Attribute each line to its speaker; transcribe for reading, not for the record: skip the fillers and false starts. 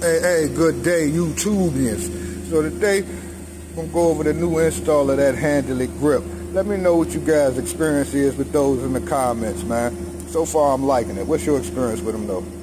Speaker 1: Hey, good day, YouTubians. So today, I'm going to go over the new install of that Handle It grip. Let me know what you guys' experience is with those in the comments, man. So far, I'm liking it. What's your experience with them, though?